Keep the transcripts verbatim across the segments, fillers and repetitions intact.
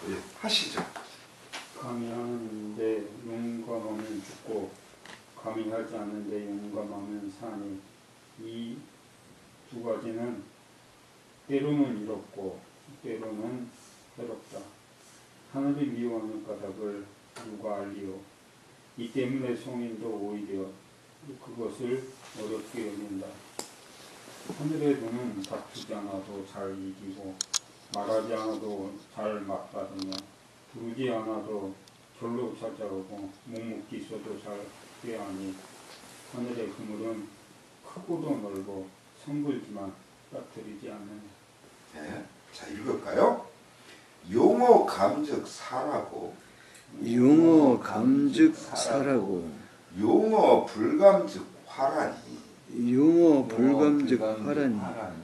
예, 하시죠. 감히 하는데 용감하면 죽고 감히 하지 않는데 용감하면 사니, 이 두 가지는 때로는 이롭고 때로는 해롭다. 하늘이 미워하는 까닭을 누가 알리오. 이 때문에 성인도 오히려 그것을 어렵게 여긴다. 하늘의 눈은 다투지 않아도 잘 이기고 말하지 않아도 잘 맞받으며 부르지 않아도 절로 찾아오고 묵묵히 있어도 잘 꾀하니, 하늘의 그물은 크고도 넓고 성불지만 빠뜨리지 않느냐. 네. 자, 읽을까요? 용어 감즉 사라고, 용어 감즉 사라고, 용어 불감즉 화라니, 용어 불감즉 화라니,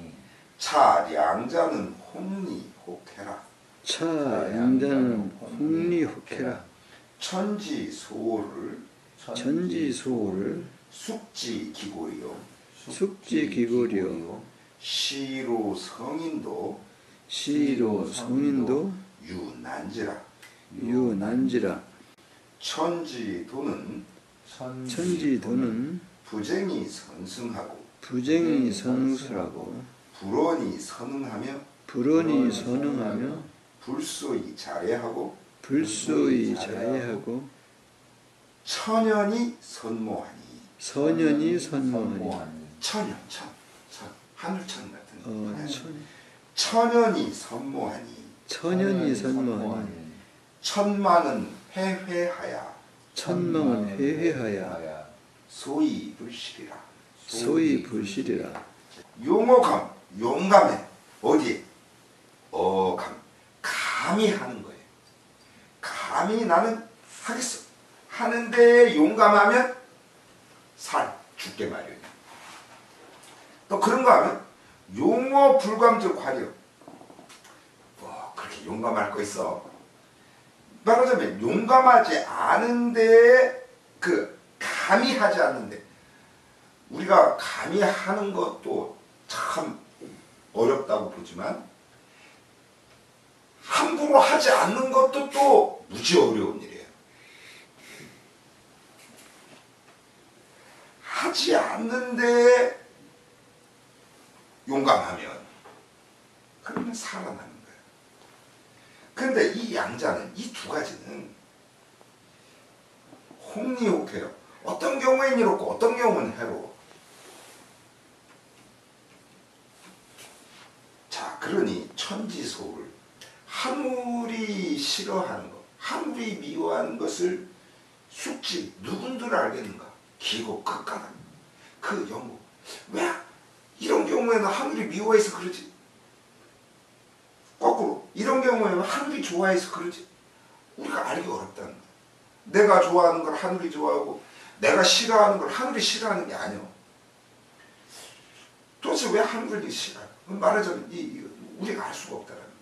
차량자는 홍리 혹해라. 차양자는 홍리혹해라. 천지소를 천지소를 숙지기고리요 숙지기고리요 시로 성인도 시로 성인도 유난지라. 유난지라. 천지도는 천지도는 부쟁이 선승하고 부쟁이 선수하고 불원이 선응하며 불원이 선응하며 불소이 자례하고 불소이 자애하고 천연이 선모하니. 선연이 선모하니. 천연, 천, 천, 하늘천 같은 거. 어, 천, 천연이 선모하니. 천연이 선모하니. 천만은 회회하야. 천망은 회회하야. 소위 불실이라. 소위 불실이라. 용어감, 용감해. 어디? 어, 감. 감히 하는 거예요. 감히 나는 하겠어. 하는데 용감하면 살, 죽게 마련이야. 또 그런 거 하면 용어 불감즉 화려. 뭐 그렇게 용감할 거 있어. 말하자면 용감하지 않은데, 그 감히 하지 않는데, 우리가 감히 하는 것도 참 어렵다고 보지만 함부로 하지 않는 것도 또 무지 어려운 일이에요. 하지 않는데 용감하면 그러면 살아나는 거예요. 그런데 이 양자는, 이 두 가지는 홍리혹해요. 어떤 경우엔 이롭고 어떤 경우는 해로워. 자, 그러니 천지소를, 하늘이 싫어하는 것, 하늘이 미워하는 것을 숙지, 누군들 알겠는가? 기고 극가다. 그 연구. 왜 이런 경우에는 하늘이 미워해서 그러지? 거꾸로 이런 경우에는 하늘이 좋아해서 그러지? 우리가 알기 어렵다는 거야. 내가 좋아하는 걸 하늘이 좋아하고 내가 싫어하는 걸 하늘이 싫어하는 게 아니야. 도대체 왜 하늘이 싫어해? 말하자면 이, 이, 우리가 알 수가 없다는 거야.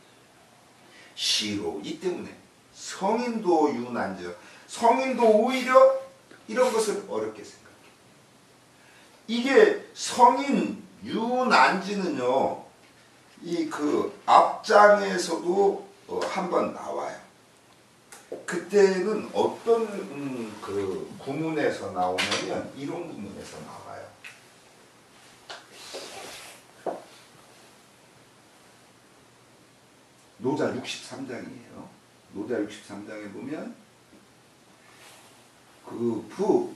시로, 이 때문에 성인도 유난저, 성인도 오히려 이런 것을 어렵게 생각해. 이게 성인 유난지는요, 이 그 앞장에서도 어, 한번 나와요. 그때는 어떤 음, 그 구문에서 나오냐면 이런 구문에서 나와요. 노자 육십삼 장이에요. 노자 육십삼 장에 보면 그 부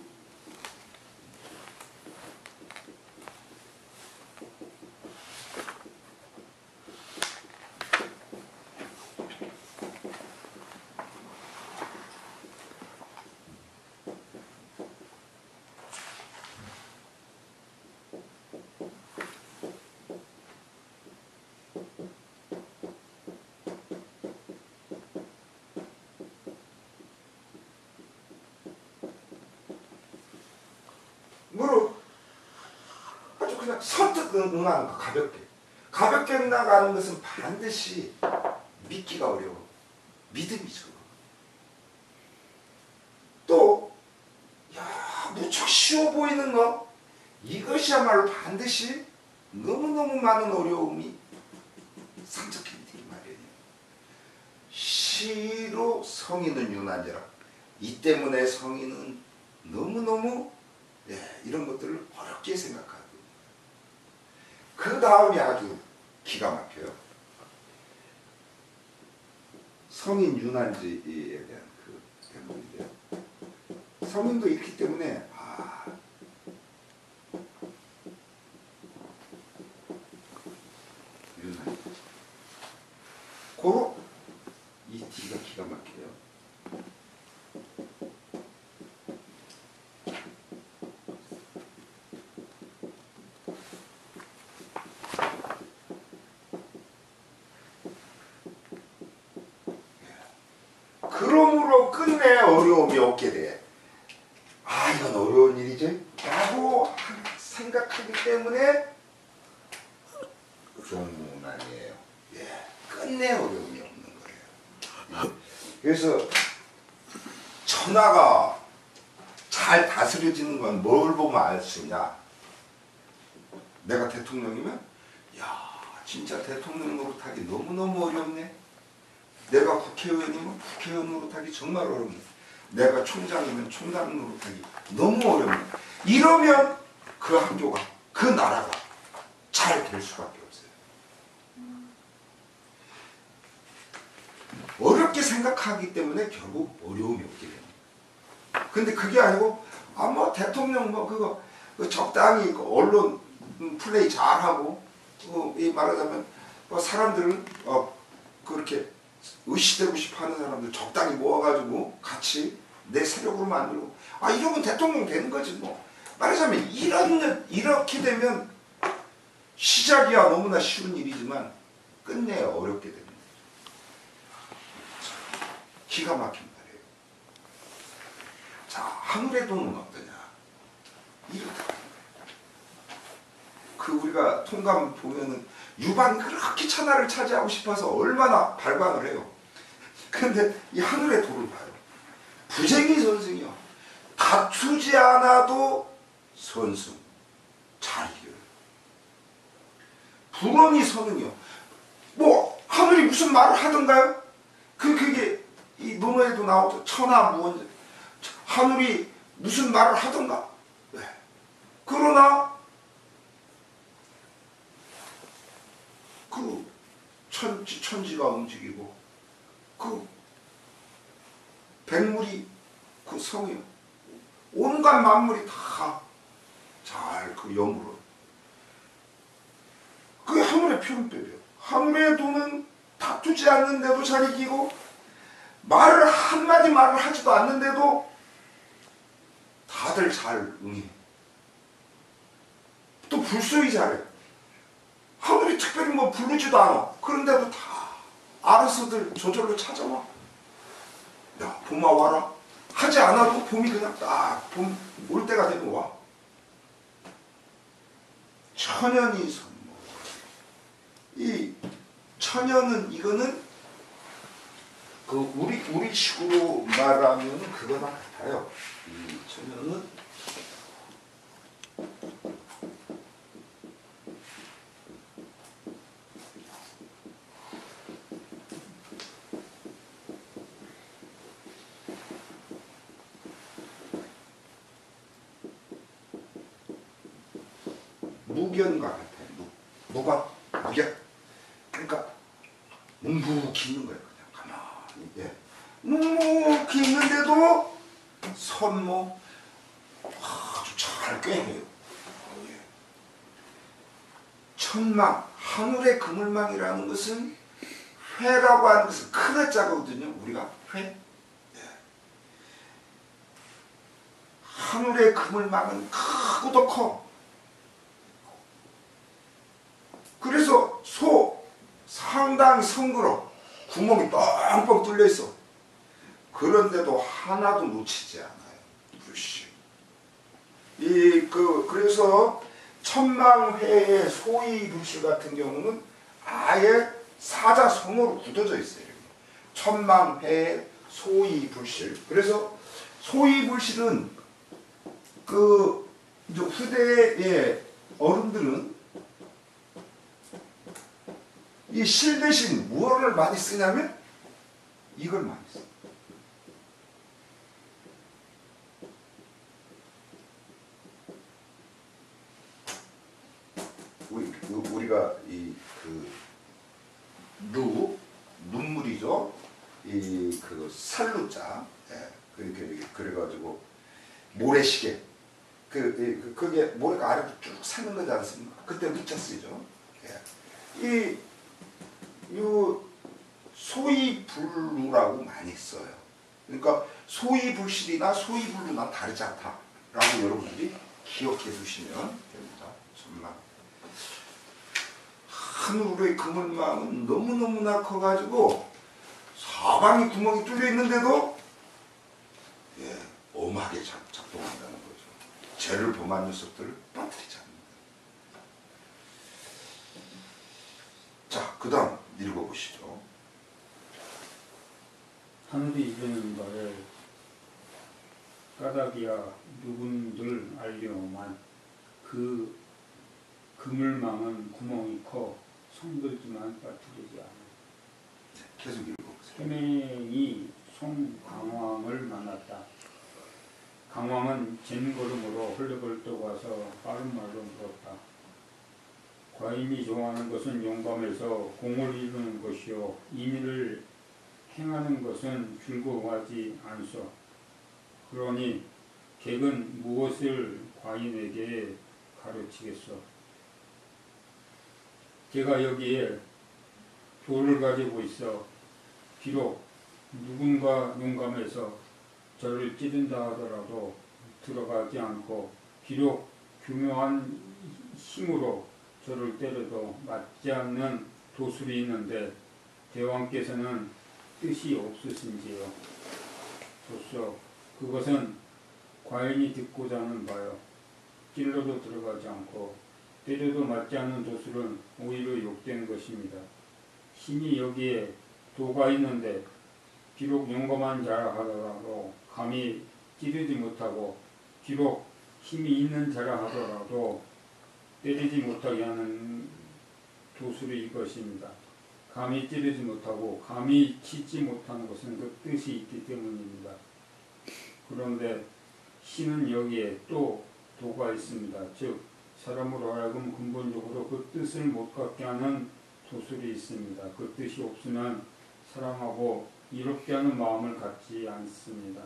뭐로 아주 그냥 선뜻 응하는 거, 가볍게. 가볍게 나가는 것은 반드시 믿기가 어려워. 믿음이죠. 또, 야, 무척 쉬워 보이는 거, 이것이야말로 반드시 너무너무 많은 어려움이 상적해 있기 마련이에요. 불시로 성인은 유난이라. 이 때문에 성인은 너무너무 예, 이런 것들을 어렵게 생각하고 그 다음이 아주 기가 막혀요. 성인 유난지에 대한 그 대목인데요. 성인도 있기 때문에 아 유난 고로 이 D가 기가 막혀요. 그러므로 끝내 어려움이 없게 돼. 아 이건 어려운 일이지? 라고 생각하기 때문에 종문안이에요. 예, 끝내 어려움이 없는 거예요. 예. 그래서 천하가 잘 다스려지는 건 뭘 보면 알 수 있냐? 내가 대통령이면 야 진짜 대통령 노릇하기 너무너무 어렵네. 내가 국회의원이면 국회의원 노릇하기 정말 어렵네. 내가 총장이면 총장 노릇하기 너무 어렵네. 이러면 그 학교가 그 나라가 잘 될 수밖에 없어요. 어렵게 생각하기 때문에 결국 어려움이 없게 됩니다. 근데 그게 아니고 아 뭐 대통령 뭐 그거 그 적당히 그 언론 플레이 잘하고 어, 이 말하자면 뭐 사람들을 어, 그렇게 의시되고 싶어하는 사람들 적당히 모아가지고 같이 내 세력으로 만들고 아 이러면 대통령 되는 거지 뭐. 말하자면 이런 이렇게 되면 시작이야 너무나 쉬운 일이지만 끝내 어렵게 됩니다. 기가 막힌 말이에요. 자 하늘의 돈은 어떠냐? 이렇다. 그 우리가 통감 보면은 유반 그렇게 천하를 차지하고 싶어서 얼마나 발광을 해요. 근데 이 하늘의 도를 봐요. 부쟁이 선승이요. 다투지 않아도 선승. 잘 이겨요. 불언이 선응이요. 뭐 하늘이 무슨 말을 하던가요? 그 그게 이 논어에도 나오죠. 천하무언. 하늘이 무슨 말을 하던가. 네. 그러나 그 천지, 천지가 움직이고 그 백물이 그 성이 온갖 만물이 다 잘 그 영으로 그게 하늘의 표현법이에요. 하늘의 도는 다투지 않는데도 잘 이기고 말을 한마디 말을 하지도 않는데도 다들 잘 응해. 또 불쏘이 잘해. 하늘이 특별히 뭐 부르지도 않아. 그런데도 다 알아서들 저절로 찾아와. 야 봄아 와라. 하지 않아도 봄이 그냥 딱 봄 올 때가 되면 와. 천연이 선모. 이 천연은 이거는 그 우리 우리 식으로 말하면 그거랑 같아요. 이 천연은 무견과 같아요. 무, 무가 무견. 그러니까 묵묵히 있는 거예요. 그냥 가만히. 예. 묵묵히 있는데도 선모 아주 잘 꿰매요. 예. 천망, 하늘의 그물망이라는 것은 회라고 하는 것은 큰 회자거든요. 우리가 회. 예. 하늘의 그물망은 크고도 커. 그래서 소 상당히 성그러 구멍이 뻥뻥 뚫려 있어. 그런데도 하나도 놓치지 않아요. 불씨. 이 그 그래서 천망회의 소위 불씨 같은 경우는 아예 사자성어로 굳어져 있어요. 천망회의 소위 불씨. 그래서 소위 불씨는 그 이제 후대의 어른들은 이 실 대신 무엇을 많이 쓰냐면 이 이걸 많이 써. 우리 우리가 이그 누 눈물이죠. 이 그 살루자, 예, 그렇게 그래가지고 모래시계. 그, 그 그게 모래가 아래로 쭉 새는 거지 않습니까? 그때 묻자 쓰죠. 예. 이, 이 소위 불루라고 많이 써요. 그러니까 소위 불실이나 소위 불루나 다르지 않다라고 여러분들이 기억해 두시면 됩니다. 정말 하늘의 그물망은 너무너무나 커가지고 사방에 구멍이 뚫려 있는데도 예, 엄하게 작, 작동한다는 거죠. 죄를 범한 녀석들을 빠뜨리지 않는다. 자, 그 다음 읽어보시죠. 하늘이 이르는 바를 까닭이야 누군들 알려만 그 그물망은 구멍이 커 성들지만 빠뜨리지 않아. 계속 읽어보세요. 해맹이 송강왕을 만났다. 강왕은 젠걸음으로 헐레벌떡 와서 빠른 말로 물었다. 과인이 좋아하는 것은 용감해서 공을 이루는 것이요 인의를 행하는 것은 즐거워하지 않소. 그러니 객은 무엇을 과인에게 가르치겠소? 제가 여기에 돌을 가지고 있어 비록 누군가 용감해서 저를 찌른다 하더라도 들어가지 않고 비록 교묘한 힘으로 저를 때려도 맞지 않는 도술이 있는데 대왕께서는 뜻이 없으신지요. 좋소. 그것은 과인이 듣고자 하는 바요. 찔러도 들어가지 않고 때려도 맞지 않는 도술은 오히려 욕된 것입니다. 신이 여기에 도가 있는데 비록 용감한 자라 하더라도 감히 찌르지 못하고 비록 힘이 있는 자라 하더라도 때리지 못하게 하는 도술이 이것입니다. 감히 찌르지 못하고 감히 치지 못하는 것은 그 뜻이 있기 때문입니다. 그런데 신은 여기에 또 도가 있습니다. 즉 사람으로 하여금 근본적으로 그 뜻을 못 갖게 하는 도술이 있습니다. 그 뜻이 없으면 사랑하고 이롭게 하는 마음을 갖지 않습니다.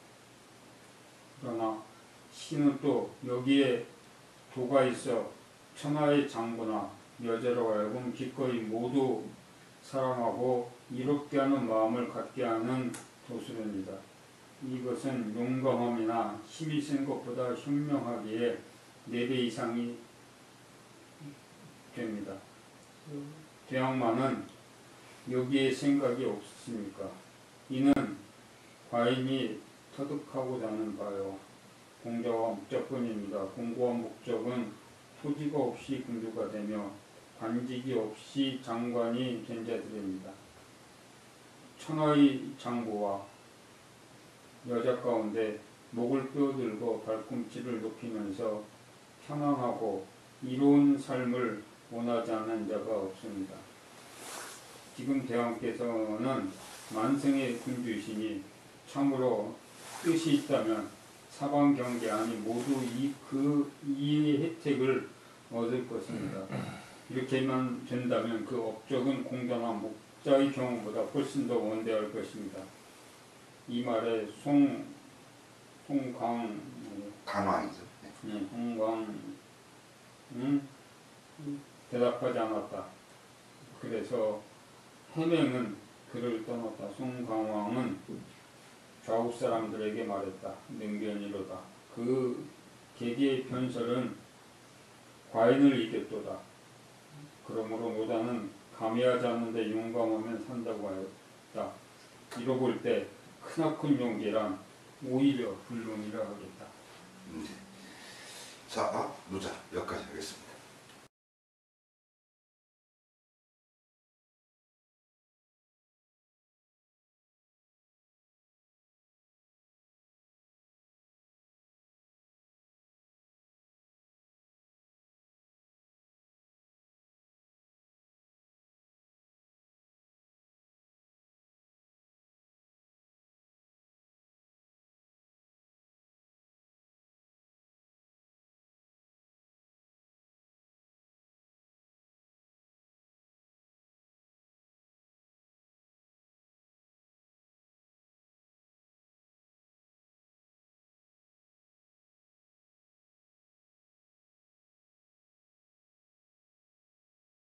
그러나 신은 또 여기에 도가 있어 천하의 장부나 여자로 하여금 기꺼이 모두 사랑하고 이롭게 하는 마음을 갖게 하는 도술입니다. 이것은 용감함이나 힘이 센 것보다 현명하기에 네 배 이상이 됩니다. 대항마는 여기에 생각이 없습니까? 이는 과인이 터득하고자 하는 바요. 공자와 목적뿐입니다. 공고와 목적은 토지가 없이 공주가 되며 관직이 없이 장관이 된 자들입니다. 천하의 장부와 여자 가운데 목을 빼어들고 발꿈치를 높이면서 편안하고 이로운 삶을 원하지 않는 자가 없습니다. 지금 대왕께서는 만성의 군주이시니 참으로 뜻이 있다면 사방 경계 아니 모두 이 그 이 혜택을 얻을 것입니다. 이렇게만 된다면 그 업적은 공자나 목자의 경우보다 훨씬 더 원대할 것입니다. 이 말에 송 송강 강왕이죠. 네, 송광은 대답하지 않았다. 그래서 해맹은 그를 떠났다. 송강왕은 좌우 사람들에게 말했다. 능변이로다. 그 계기의 편설은 과인을 이겼도다. 그러므로 노자는 감히하지 않는데 용감하면 산다고 하였다. 이러고 볼 때 크나큰 용기란 오히려 불능이라 하겠다. 네. 자, 노자 여기까지 하겠습니다.